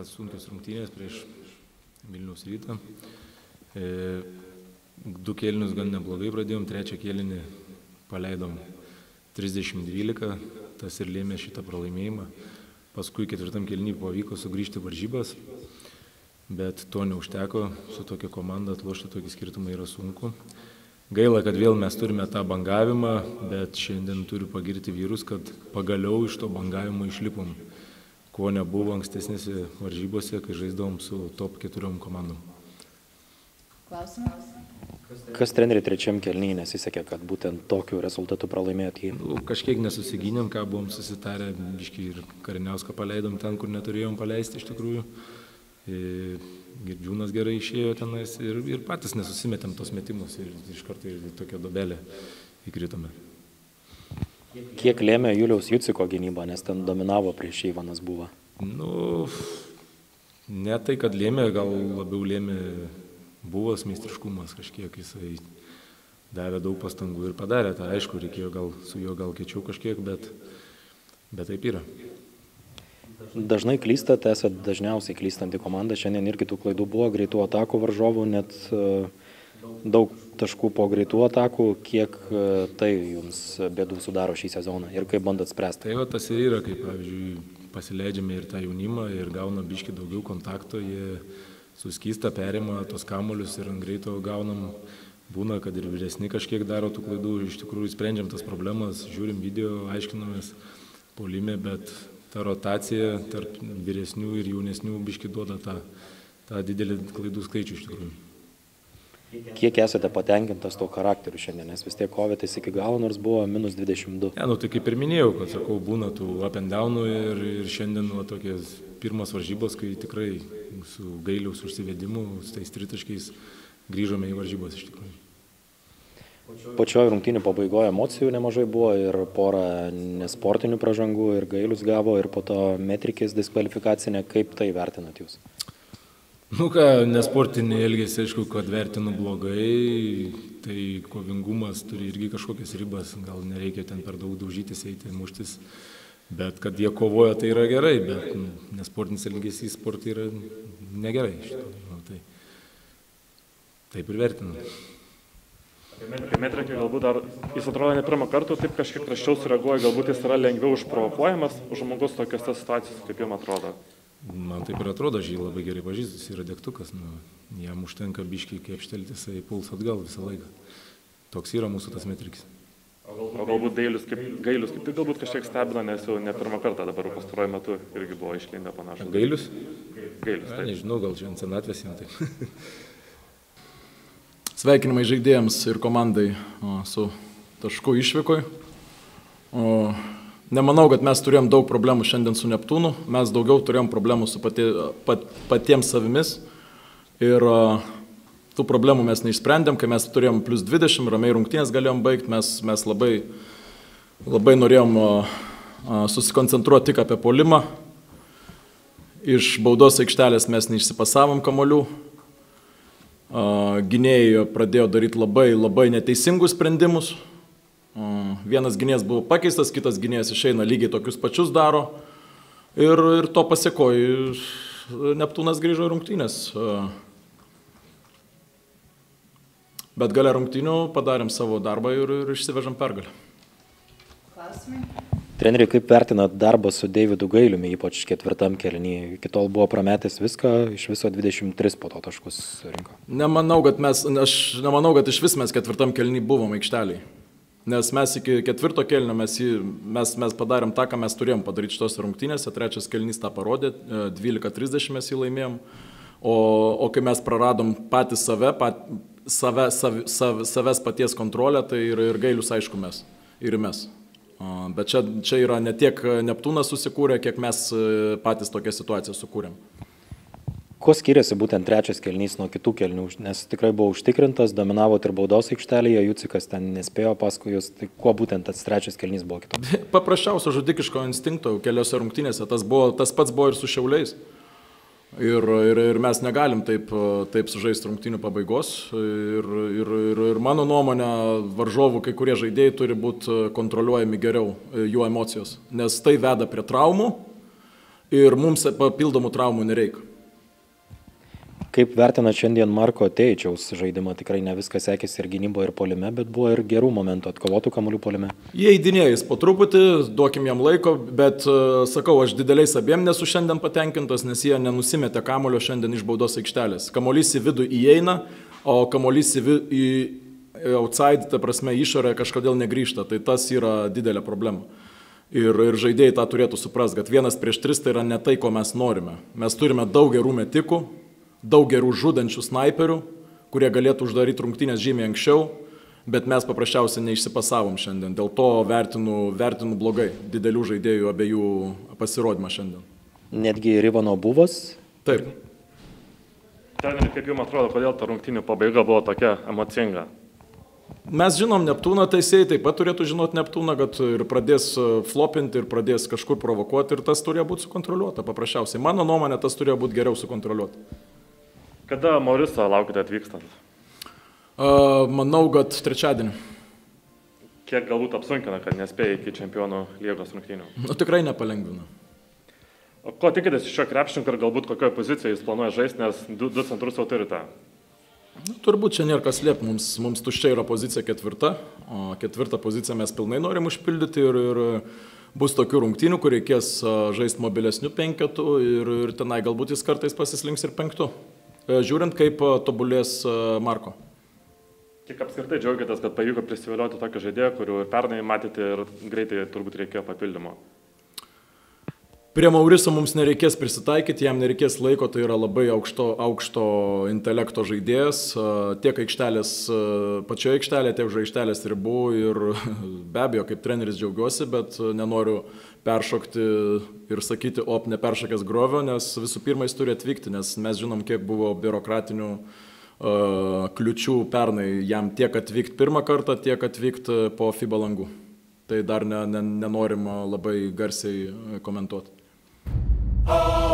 sunkios rungtynės prieš Vilniaus Rytą. 2 kėlinius gan neblogai pradėjom, 3 kėlinį paleidom 30-12, tas ir lėmė šitą pralaimėjimą. Paskui 4 kėlinį pavyko sugrįžti varžybas, bet to neužteko, su tokia komanda atlošti tokį skirtumą yra sunku. Gaila, kad vėl mes turime tą bangavimą, bet šiandien turiu pagirti vyrus, kad pagaliau iš to bangavimo išlipom, ko nebuvo ankstesnėse varžybose, kai žaisdavom su top 4 komandom. Klausimas? Kas treneriui 3 kėlinyje nesisekė, kad būtent tokiu rezultatu pralaimėjot jį? Kažkiek nesusigynėm, ką buvom susitarę, biškį ir Kariniauską paleidom ten, kur neturėjom paleisti iš tikrųjų. Girdžiūnas gerai išėjo tenais ir patys nesusimetėm tos metimus ir iš karto į tokią dobelę įkritome. Kiek lėmė Juliaus Juciko gynybą, nes ten dominavo prieš Ivanas buvo? Ne tai, kad lėmė, gal labiau lėmė buvas meistriškumas kažkiek, jisai davė daug pastangų ir padarė tą, aišku, reikėjo gal su juo gal kečiau kažkiek, bet taip yra. Dažnai klystate, esate dažniausiai klystanti komanda, šiandien irgi tų klaidų buvo, greitų atakų varžovų, net daug taškų po greitų atakų, kiek tai jums bėdų sudaro šį sezoną ir kaip bandot spręsti? Tai va tas ir yra, kaip pavyzdžiui pasileidžiame ir tą jaunimą ir gauna biški daugiau kontakto, jie suskysta, perima tos kamuolius ir ant greito gaunam, būna, kad ir vyresni kažkiek daro tų klaidų, iš tikrųjų sprendžiam tas problemas, žiūrim video, aiškinamės puolime, bet ta rotacija tarp vyresnių ir jaunesnių biški duoda tą didelį klaidų skaičių iš tikrųjų. Kiek esate patenkintas to charakteriu šiandien, nes vis tiek kovėtės iki galo, nors buvo -22? Tai kaip ir minėjau, kad sakau, būna tų up and downų ir šiandien tokios pirmas varžybos, kai tikrai su Gailiaus užsivedimu, su tais tritaškiais grįžome į varžybos iš tikrųjų. Pačioje rungtynių pabaigoje emocijų nemažai buvo ir porą nesportinių pražangų ir Gailius gavo ir po to metrikės diskvalifikacinė. Kaip tai vertinat jūs? Nesportinį elgesį, aišku, kad vertinu blogai, tai kovingumas turi irgi kažkokias ribas, gal nereikia ten per daug daužytis, eiti, muštis, bet kad jie kovoja, tai yra gerai, bet nesportinis elgesys sportai yra negerai. Taip ir vertinu. Apie metriką galbūt dar, jis atrodo ne pirmą kartą, taip kažkiek prasčiau sureaguoja, galbūt jis yra lengviau užprovokuojamas už žmogus tokiose situacijose, kaip jums atrodo. Man taip ir atrodo, aš jį labai gerai pažįstu, jis yra degtukas, jam užtenka biškį kepštelti, jisai puls atgal visą laiką. Toks yra mūsų tas metrikis. O galbūt Gailius kaip tik galbūt kažkiek stebina, nes jau ne pirmą kartą dabar pastaruoju metu irgi buvo išlindę panašų. Gailius? Gailius, taip. Nežinau, gal čia ant senatvės jam taip. Sveikinimai žaidėjams ir komandai su tašku išvykoj. Nemanau, kad mes turėjom daug problemų šiandien su Neptūnu, mes daugiau turėjom problemų su patiems savimis ir tų problemų mes neišsprendėm, kai mes turėjom +20, ramiai rungtynės galėjom baigti, mes labai norėjom susikoncentruoti tik apie puolimą, iš baudos aikštelės mes neišsipasavom kamuolių. Gynėjai pradėjo daryti labai neteisingus sprendimus. Vienas gynėjas buvo pakeistas, kitas gynėjas išeina lygiai tokius pačius daro. Ir to pasiekojo Neptūnas grįžo į rungtynės. Bet gale rungtynių padarėm savo darbą ir išsivežam pergalę. Klausimai? Treneri, kaip vertinat darbą su Deividu Gailiumi, ypač 4 kėlinyje? Iki tol buvo prametęs viską, iš viso 23 po to taškus rinko. Aš nemanau, kad iš vis mes 4 kėlinyje buvom aikšteliai. Nes mes iki 4 kėlinio mes padarėm tą, ką mes turėjom padaryti šitose rungtynėse. 3 kėlinys tą parodė, 12:30 mes jį laimėjom. O kai mes praradom patys savęs paties kontrolę, tai ir Gailius aišku mes. Ir mes. Bet čia yra ne tiek Neptūnas susikūrė, kiek mes patys tokią situaciją sukūrėm. Kuo skiriasi būtent 3 kėlinys nuo kitų kėlinių? Nes tikrai buvo užtikrintas, dominavo ir baudos aikštelėje, Jucikas ten nespėjo paskui jūs. Tai kuo būtent tas 3 kėlinys buvo kitoks? Paprasčiausio žudikiško instinkto keliose rungtynėse. Tas pats buvo ir su Šiauliais. Ir mes negalim taip sužaisti rungtynių pabaigos. Ir mano nuomonė, varžovų kai kurie žaidėjai turi būti kontroliuojami geriau, jų emocijos. Nes tai veda prie traumų ir mums papildomų traumų nereikia. Kaip vertinat šiandien Marko Teičiaus žaidimą? Tikrai ne viskas sekėsi ir gynyboje, ir puolime, bet buvo ir gerų momentų, atkovotų kamuolių puolime. Jie įdinėjais po truputį, duokim jam laiko, bet sakau, aš dideliais abiem nesu šiandien patenkintas, nes jie nenusimetė kamulio šiandien iš baudos aikštelės. Kamuolys į vidų įeina, o kamuolys į outside, ta prasme, išorę kažkodėl negrįžta. Tai tas yra didelė problema. Ir žaidėjai tą turėtų suprasti, kad 1-3 tai yra ne tai, ko mes norime. Mes turime daug gerų metikų, daug gerų žudančių snaiperių, kurie galėtų uždaryti rungtynės žymiai anksčiau, bet mes paprasčiausiai neišsipasavom šiandien. Dėl to vertinu blogai didelių žaidėjų abiejų pasirodymą šiandien. Netgi ir Ivano Buvos? Taip. Treneri, kaip jums atrodo, kodėl ta rungtynių pabaiga buvo tokia emocinga? Mes žinom Neptūną, teisėjai taip pat turėtų žinoti Neptūną, kad ir pradės flopinti, ir pradės kažkur provokuoti, ir tas turėjo būti sukontroliuota paprasčiausiai. Mano nuomonė, tas turėjo būti geriau sukontroliuota. Kada Mauriso laukite atvykstant? Manau, kad trečiadienį. Kiek galbūt apsunkina, kad nespėja iki čempionų lygos rungtynių? Tikrai nepalengvina. O ko tikitės iš šio krepšininko ir galbūt kokioje pozicijoje jis planuoja žaisti, nes du centrus jau turite? Turbūt čia nėra kas slėpti, mums tuščia yra pozicija 4, o 4 poziciją mes pilnai norim užpildyti ir bus tokių rungtynių, kur reikės žaisti mobilesnių 5 ir tenai galbūt jis kartais pasislinks ir 5. Žiūrint, kaip tobulės Marko. Kiek apskritai džiaugiatės, kad pavyko prisivilioti tokį žaidėją, kurių ir pernai matėte ir greitai turbūt reikėjo papildymo? Prie Mauriso mums nereikės prisitaikyti, jam nereikės laiko, tai yra labai aukšto intelekto žaidėjas, tiek aikštelės, pačioje aikštelėje, tiek už aikštelės ribų ir be abejo, kaip treneris džiaugiuosi, bet nenoriu peršokti ir sakyti, neperšokęs grovio, nes visų pirma jis turi atvykti, nes mes žinom, kiek buvo biurokratinių kliučių pernai jam tiek atvykti pirmą kartą, tiek atvykti po FIBA langų. Tai dar nenorim labai garsiai komentuoti.